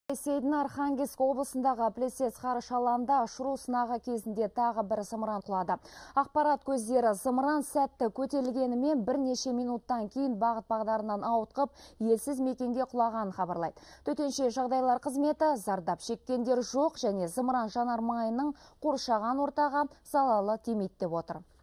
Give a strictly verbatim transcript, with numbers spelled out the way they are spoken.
Ресейдің Архангельск облысындағы Плесец ғарыш алаңында ұшыру сынағы кезінде тағы бір зымыран құлады. Ақпарат көздері зымыран сәтті көтерілгенімен бірнеше минуттан кейін бағыт бағдарынан ауытқып, елсіз мекенге құлаған хабарлайды. Төтенше жағдайлар қызметі зардап шеккендер жоқ және зымыран жанармайының қоршаған ортаға залалы тимейді деп отыр.